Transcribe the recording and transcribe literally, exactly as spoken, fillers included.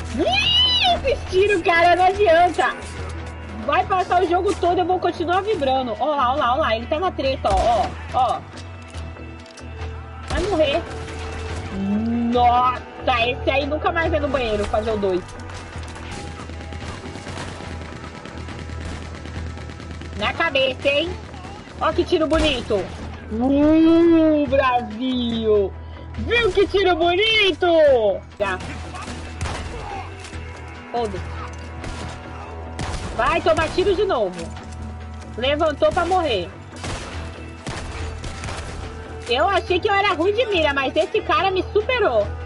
Ih, esse tiro, cara, não adianta. Vai passar o jogo todo, eu vou continuar vibrando. Ó lá, ó lá, ó lá. Ele tá na treta, ó, ó, ó. Vai morrer. Nossa, esse aí nunca mais vai no banheiro fazer o dois. Na cabeça, hein? Ó que tiro bonito. Uh, Brasil! Viu que tiro bonito? Já. Foda-se. Vai tomar tiro de novo. Levantou pra morrer. Eu achei que eu era ruim de mira, mas esse cara me superou.